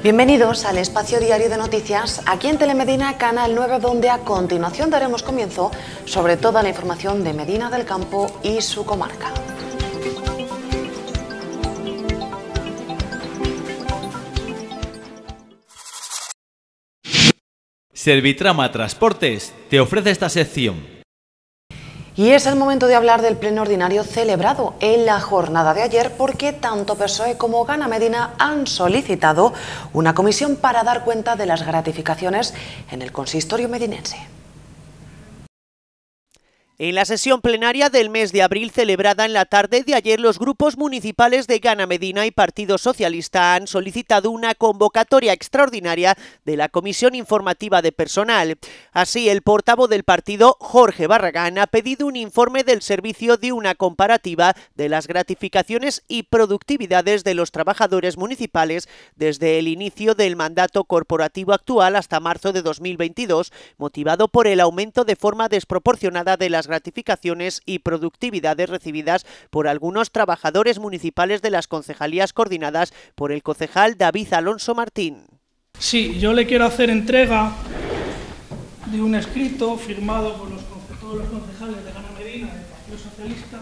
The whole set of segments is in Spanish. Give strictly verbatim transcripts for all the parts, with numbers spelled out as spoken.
Bienvenidos al espacio diario de noticias aquí en Telemedina, Canal nueve, donde a continuación daremos comienzo sobre toda la información de Medina del Campo y su comarca. Servitrama Transportes te ofrece esta sección. Y es el momento de hablar del pleno ordinario celebrado en la jornada de ayer, porque tanto P S O E como Gana Medina han solicitado una comisión para dar cuenta de las gratificaciones en el consistorio medinense. En la sesión plenaria del mes de abril celebrada en la tarde de ayer, los grupos municipales de Gana Medina y Partido Socialista han solicitado una convocatoria extraordinaria de la Comisión Informativa de Personal. Así, el portavoz del partido, Jorge Barragán, ha pedido un informe del servicio de una comparativa de las gratificaciones y productividades de los trabajadores municipales desde el inicio del mandato corporativo actual hasta marzo de dos mil veintidós, motivado por el aumento de forma desproporcionada de las gratificaciones y productividades recibidas por algunos trabajadores municipales de las concejalías coordinadas por el concejal David Alonso Martín. Sí, yo le quiero hacer entrega de un escrito firmado por los, todos los concejales de Gana Medina, del Partido Socialista.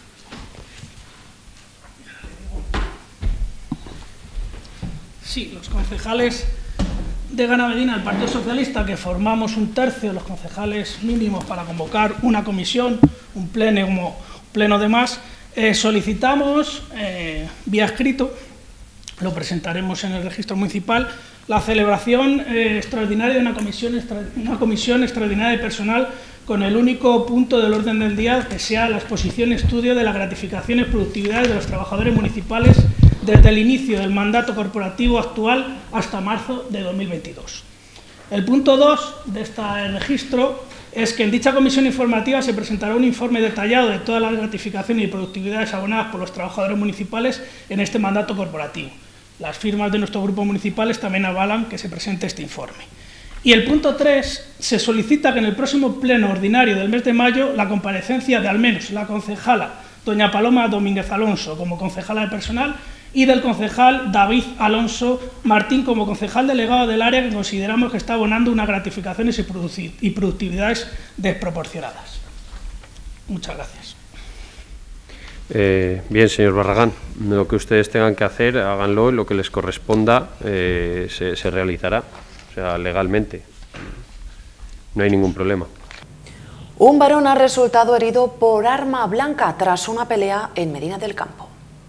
Sí, los concejales de Gana Medina, el Partido Socialista, que formamos un tercio de los concejales mínimos para convocar una comisión, un pleno, como pleno de más, eh, solicitamos eh, vía escrito, lo presentaremos en el registro municipal, la celebración eh, extraordinaria de una comisión, extra, una comisión extraordinaria de personal con el único punto del orden del día que sea la exposición y estudio de las gratificaciones y productividades de los trabajadores municipales desde el inicio del mandato corporativo actual hasta marzo de dos mil veintidós. El punto dos de este registro es que en dicha comisión informativa se presentará un informe detallado de todas las gratificaciones y productividades abonadas por los trabajadores municipales en este mandato corporativo. Las firmas de nuestros grupos municipales también avalan que se presente este informe. Y el punto tres, se solicita que en el próximo pleno ordinario del mes de mayo la comparecencia de al menos la concejala doña Paloma Domínguez Alonso como concejala de personal y del concejal David Alonso Martín como concejal delegado del área, que consideramos que está abonando unas gratificaciones y productividades desproporcionadas. Muchas gracias. Eh, bien, señor Barragán, lo que ustedes tengan que hacer, háganlo, y lo que les corresponda eh, se, se realizará, o sea, legalmente. No hay ningún problema. Un varón ha resultado herido por arma blanca tras una pelea en Medina del Campo.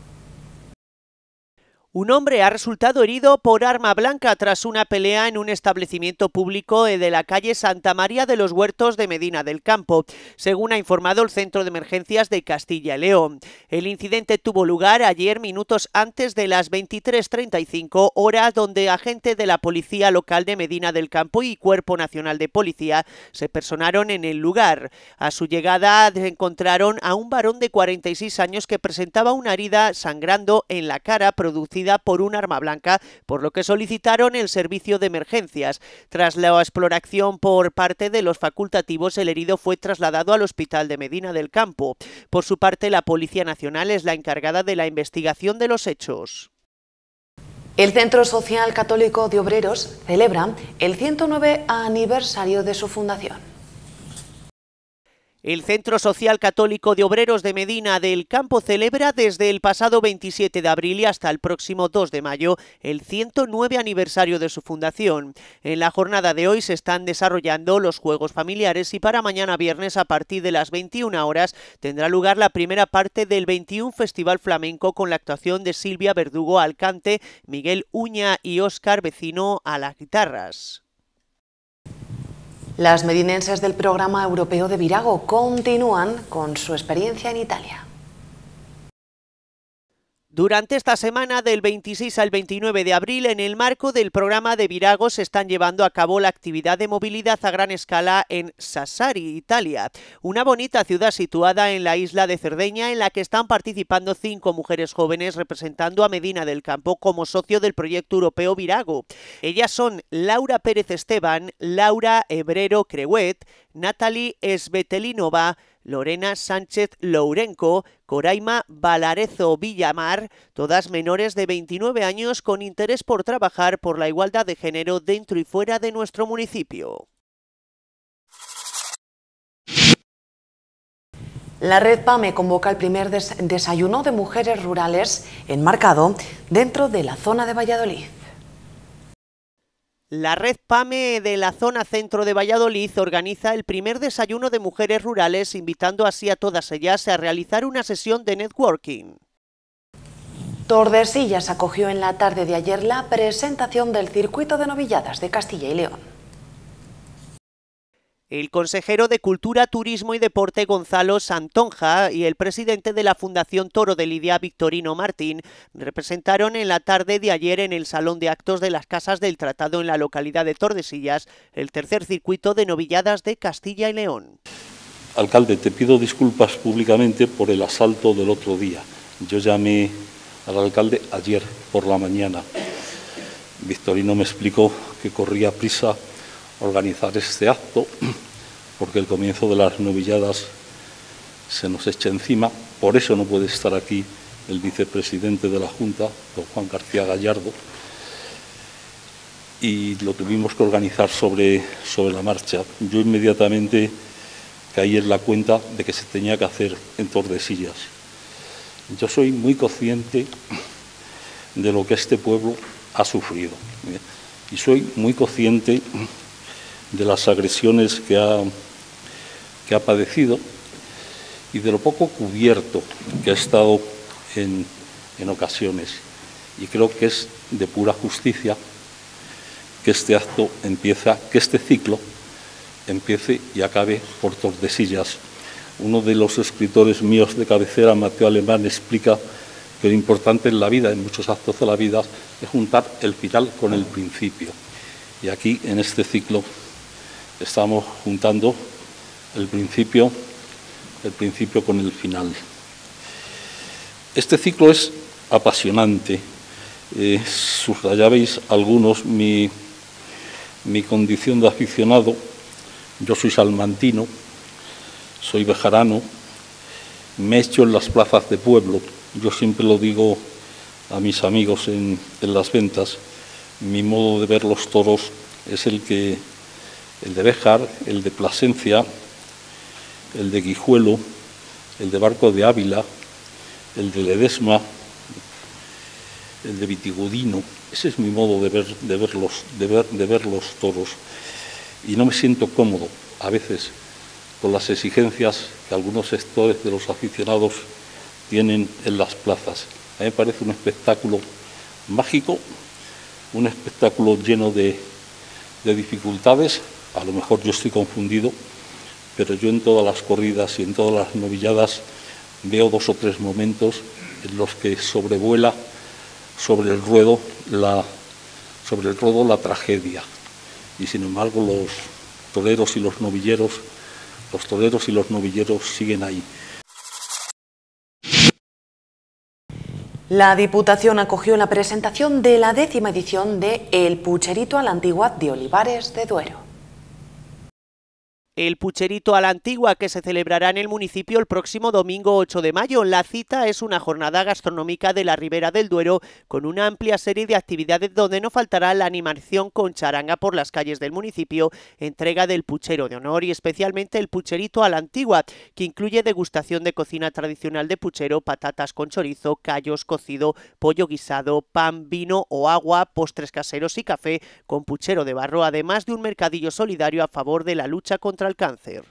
Un hombre ha resultado herido por arma blanca tras una pelea en un establecimiento público de la calle Santa María de los Huertos de Medina del Campo, según ha informado el Centro de Emergencias de Castilla y León. El incidente tuvo lugar ayer, minutos antes de las veintitrés treinta y cinco horas, donde agentes de la Policía Local de Medina del Campo y Cuerpo Nacional de Policía se personaron en el lugar. A su llegada encontraron a un varón de cuarenta y seis años que presentaba una herida sangrando en la cara producida por un arma blanca, por lo que solicitaron el servicio de emergencias. Tras la exploración por parte de los facultativos, el herido fue trasladado al hospital de Medina del Campo. Por su parte, la Policía Nacional es la encargada de la investigación de los hechos. El Centro Social Católico de Obreros celebra el ciento nueve aniversario de su fundación. El Centro Social Católico de Obreros de Medina del Campo celebra desde el pasado veintisiete de abril y hasta el próximo dos de mayo el ciento nueve aniversario de su fundación. En la jornada de hoy se están desarrollando los juegos familiares y para mañana viernes a partir de las veintiuna horas tendrá lugar la primera parte del veintiuno Festival Flamenco con la actuación de Silvia Verdugo al cante, Miguel Uña y Óscar Vecino a las guitarras. Las medinenses del programa europeo de Virago continúan con su experiencia en Italia. Durante esta semana del veintiséis al veintinueve de abril, en el marco del programa de Virago, se están llevando a cabo la actividad de movilidad a gran escala en Sassari, Italia, una bonita ciudad situada en la isla de Cerdeña, en la que están participando cinco mujeres jóvenes representando a Medina del Campo como socio del proyecto europeo Virago. Ellas son Laura Pérez Esteban, Laura Hebrero Creuet, Natalie Esbetelinova, Lorena Sánchez Lourenco, Coraima Valarezo Villamar, todas menores de veintinueve años con interés por trabajar por la igualdad de género dentro y fuera de nuestro municipio. La Red PAME convoca el primer des desayuno de mujeres rurales enmarcado dentro de la zona de Valladolid. La Red PAME de la zona centro de Valladolid organiza el primer desayuno de mujeres rurales, invitando así a todas ellas a realizar una sesión de networking. Tordesillas acogió en la tarde de ayer la presentación del circuito de novilladas de Castilla y León. El consejero de Cultura, Turismo y Deporte, Gonzalo Santonja, y el presidente de la Fundación Toro de Lidia, Victorino Martín, representaron en la tarde de ayer en el Salón de Actos de las Casas del Tratado en la localidad de Tordesillas el tercer circuito de novilladas de Castilla y León. Alcalde, te pido disculpas públicamente por el asalto del otro día. Yo llamé al alcalde ayer por la mañana. Victorino me explicó que corría prisa organizar este acto porque el comienzo de las novilladas se nos echa encima. Por eso no puede estar aquí el vicepresidente de la Junta, don Juan García Gallardo, y lo tuvimos que organizar sobre, sobre la marcha. Yo inmediatamente caí en la cuenta de que se tenía que hacer en Tordesillas. Yo soy muy consciente de lo que este pueblo ha sufrido y soy muy consciente de las agresiones que ha, que ha padecido y de lo poco cubierto que ha estado en, en ocasiones. Y creo que es de pura justicia que este acto empieza, que este ciclo empiece y acabe por Tordesillas. Uno de los escritores míos de cabecera, Mateo Alemán, explica que lo importante en la vida, en muchos actos de la vida, es juntar el final con el principio. Y aquí, en este ciclo, estamos juntando el principio, el principio con el final. Este ciclo es apasionante. Eh, subrayabais algunos mi, mi condición de aficionado. Yo soy salmantino, soy bejarano, me he hecho en las plazas de pueblo. Yo siempre lo digo a mis amigos en, en las ventas. Mi modo de ver los toros es el que el de Béjar, el de Plasencia, el de Guijuelo, el de Barco de Ávila, el de Ledesma, el de Vitigudino. Ese es mi modo de ver, de ver los, de ver, de ver los toros. Y no me siento cómodo, a veces, con las exigencias que algunos sectores de los aficionados tienen en las plazas. A mí me parece un espectáculo mágico, un espectáculo lleno de, de dificultades. A lo mejor yo estoy confundido, pero yo en todas las corridas y en todas las novilladas veo dos o tres momentos en los que sobrevuela sobre el ruedo la, sobre el ruedo la tragedia. Y sin embargo los toreros y los novilleros, los toreros y los novilleros siguen ahí. La Diputación acogió la presentación de la décima edición de El Pucherito a la Antigua de Olivares de Duero. El Pucherito a la Antigua, que se celebrará en el municipio el próximo domingo ocho de mayo. La cita es una jornada gastronómica de la Ribera del Duero con una amplia serie de actividades donde no faltará la animación con charanga por las calles del municipio, entrega del puchero de honor y especialmente el Pucherito a la Antigua, que incluye degustación de cocina tradicional de puchero, patatas con chorizo, callos, cocido, pollo guisado, pan, vino o agua, postres caseros y café con puchero de barro, además de un mercadillo solidario a favor de la lucha contra el cáncer.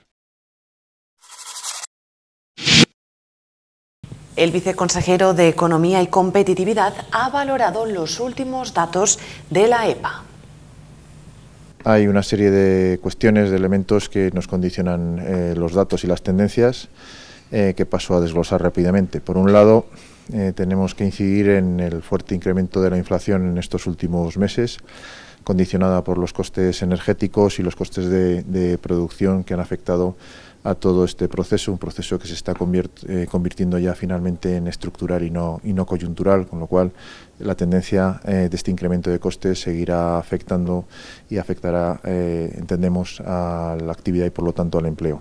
El viceconsejero de Economía y Competitividad ha valorado los últimos datos de la E P A. Hay una serie de cuestiones, de elementos que nos condicionan eh, los datos y las tendencias eh, que paso a desglosar rápidamente. Por un lado, eh, tenemos que incidir en el fuerte incremento de la inflación en estos últimos meses, condicionada por los costes energéticos y los costes de, de producción que han afectado a todo este proceso, un proceso que se está convirt, eh, convirtiendo ya finalmente en estructural y no, y no coyuntural, con lo cual la tendencia eh, de este incremento de costes seguirá afectando y afectará, eh, entendemos, a la actividad y por lo tanto al empleo.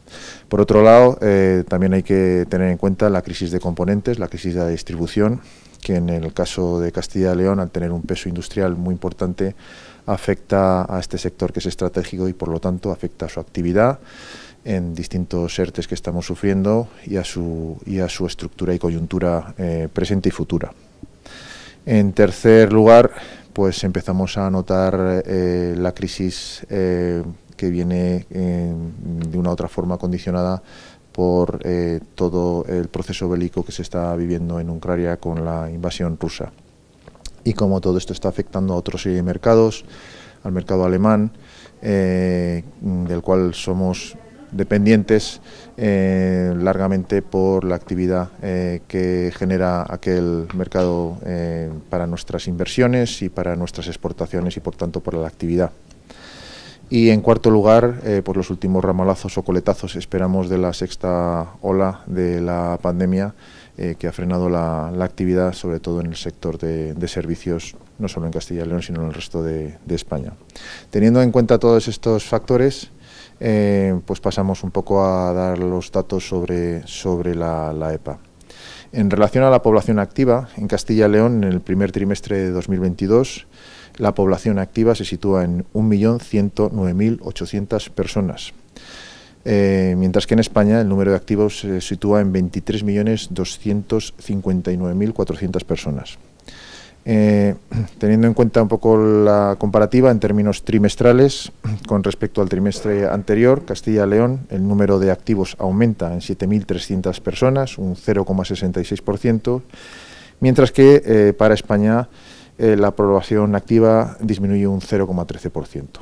Por otro lado, eh, también hay que tener en cuenta la crisis de componentes, la crisis de la distribución, que en el caso de Castilla y León, al tener un peso industrial muy importante, afecta a este sector que es estratégico y, por lo tanto, afecta a su actividad en distintos ERTES que estamos sufriendo y a su, y a su estructura y coyuntura eh, presente y futura. En tercer lugar, pues empezamos a notar eh, la crisis eh, que viene eh, de una u otra forma condicionada por eh, todo el proceso bélico que se está viviendo en Ucrania con la invasión rusa. Y como todo esto está afectando a otros eh, mercados, al mercado alemán, eh, del cual somos dependientes eh, largamente por la actividad eh, que genera aquel mercado eh, para nuestras inversiones y para nuestras exportaciones y, por tanto, por la actividad. Y en cuarto lugar, eh, pues los últimos ramalazos o coletazos esperamos de la sexta ola de la pandemia eh, que ha frenado la, la actividad, sobre todo en el sector de, de servicios, no solo en Castilla y León, sino en el resto de, de España. Teniendo en cuenta todos estos factores, eh, pues pasamos un poco a dar los datos sobre, sobre la, la E P A. En relación a la población activa, en Castilla y León, en el primer trimestre de dos mil veintidós, la población activa se sitúa en un millón ciento nueve mil ochocientas personas, eh, mientras que en España el número de activos se sitúa en veintitrés millones doscientos cincuenta y nueve mil cuatrocientas personas. Eh, teniendo en cuenta un poco la comparativa en términos trimestrales, con respecto al trimestre anterior, Castilla y León, el número de activos aumenta en siete mil trescientas personas, un cero coma sesenta y seis por ciento, mientras que eh, para España Eh, la población activa disminuye un cero coma trece por ciento.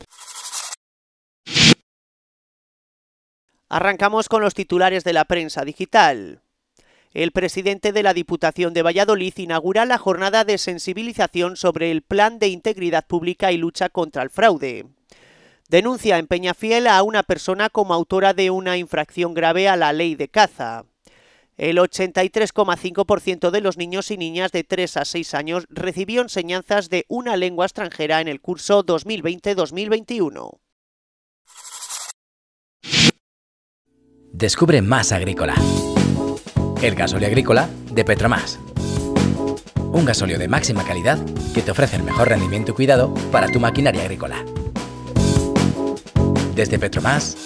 Arrancamos con los titulares de la prensa digital. El presidente de la Diputación de Valladolid inaugura la jornada de sensibilización sobre el Plan de Integridad Pública y Lucha contra el Fraude. Denuncia en Peñafiel a una persona como autora de una infracción grave a la ley de caza. El ochenta y tres coma cinco por ciento de los niños y niñas de tres a seis años recibió enseñanzas de una lengua extranjera en el curso dos mil veinte dos mil veintiuno. Descubre Más Agrícola. El gasóleo agrícola de Petromás. Un gasóleo de máxima calidad que te ofrece el mejor rendimiento y cuidado para tu maquinaria agrícola. Desde Petromás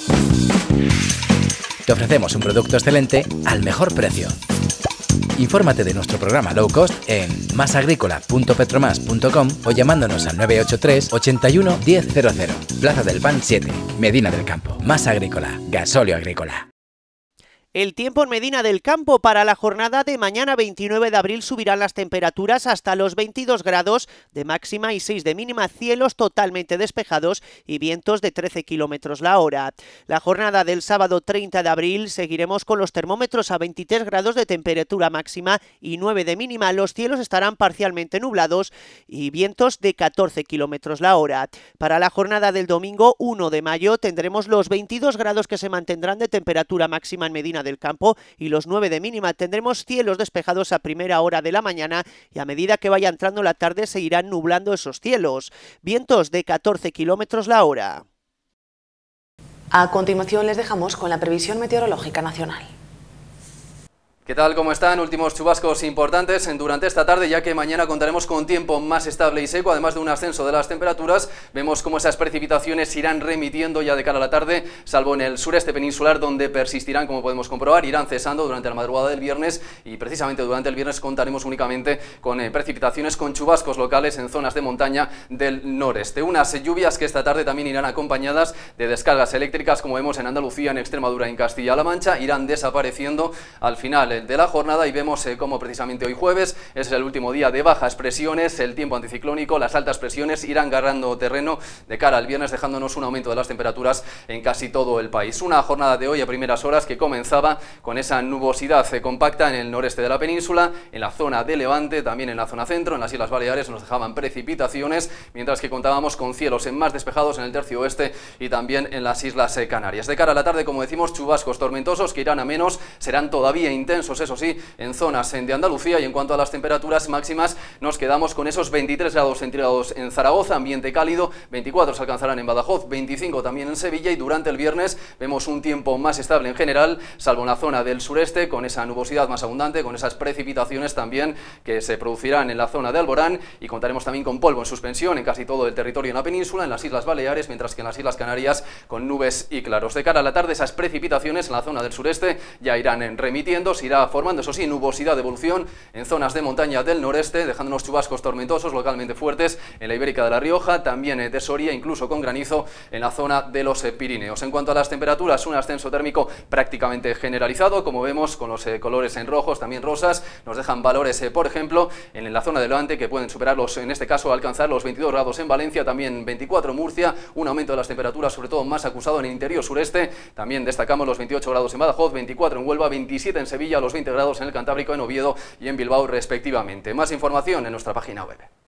te ofrecemos un producto excelente al mejor precio. Infórmate de nuestro programa Low Cost en masagricola punto petromas punto com o llamándonos al nueve ocho tres ochenta y uno diez cero cero. Plaza del Pan siete, Medina del Campo. Más Agrícola, gasóleo agrícola. El tiempo en Medina del Campo. Para la jornada de mañana veintinueve de abril subirán las temperaturas hasta los veintidós grados de máxima y seis de mínima, cielos totalmente despejados y vientos de trece kilómetros la hora. La jornada del sábado treinta de abril seguiremos con los termómetros a veintitrés grados de temperatura máxima y nueve de mínima. Los cielos estarán parcialmente nublados y vientos de catorce kilómetros la hora. Para la jornada del domingo uno de mayo tendremos los veintidós grados que se mantendrán de temperatura máxima en Medina del Campo y los nueve de mínima. Tendremos cielos despejados a primera hora de la mañana y a medida que vaya entrando la tarde se irán nublando esos cielos. Vientos de catorce kilómetros la hora. A continuación les dejamos con la previsión meteorológica nacional. ¿Qué tal? ¿Cómo están? Últimos chubascos importantes durante esta tarde, ya que mañana contaremos con tiempo más estable y seco, además de un ascenso de las temperaturas. Vemos cómo esas precipitaciones se irán remitiendo ya de cara a la tarde, salvo en el sureste peninsular, donde persistirán, como podemos comprobar, irán cesando durante la madrugada del viernes, y precisamente durante el viernes contaremos únicamente con eh, precipitaciones, con chubascos locales en zonas de montaña del noreste. Unas lluvias que esta tarde también irán acompañadas de descargas eléctricas, como vemos en Andalucía, en Extremadura y en Castilla-La Mancha, irán desapareciendo al final de la jornada, y vemos eh, cómo precisamente hoy jueves es el último día de bajas presiones, el tiempo anticiclónico, las altas presiones irán ganando terreno de cara al viernes, dejándonos un aumento de las temperaturas en casi todo el país. Una jornada de hoy a primeras horas que comenzaba con esa nubosidad eh, compacta en el noreste de la península, en la zona de Levante, también en la zona centro, en las Islas Baleares nos dejaban precipitaciones, mientras que contábamos con cielos en más despejados en el tercio oeste y también en las Islas eh, Canarias. De cara a la tarde, como decimos, chubascos tormentosos que irán a menos, serán todavía intensos descensos, eso sí, en zonas de Andalucía. Y en cuanto a las temperaturas máximas, nos quedamos con esos veintitrés grados centígrados en Zaragoza, ambiente cálido, veinticuatro se alcanzarán en Badajoz, veinticinco también en Sevilla, y durante el viernes vemos un tiempo más estable en general, salvo en la zona del sureste, con esa nubosidad más abundante, con esas precipitaciones también que se producirán en la zona de Alborán, y contaremos también con polvo en suspensión en casi todo el territorio en la península, en las Islas Baleares, mientras que en las Islas Canarias con nubes y claros. De cara a la tarde, esas precipitaciones en la zona del sureste ya irán remitiendo, se irá formando, eso sí, nubosidad de evolución en zonas de montaña del noreste, dejando unos chubascos tormentosos localmente fuertes en la Ibérica de La Rioja, también de Soria, incluso con granizo en la zona de los Pirineos. En cuanto a las temperaturas, un ascenso térmico prácticamente generalizado, como vemos con los eh, colores en rojos, también rosas, nos dejan valores, eh, por ejemplo, en la zona de Levante, que pueden superarlos, en este caso alcanzar los veintidós grados en Valencia, también veinticuatro en Murcia, un aumento de las temperaturas sobre todo más acusado en el interior sureste, también destacamos los veintiocho grados en Badajoz, veinticuatro en Huelva, veintisiete en Sevilla, los veinte grados en el Cantábrico, en Oviedo y en Bilbao respectivamente. Más información en nuestra página web.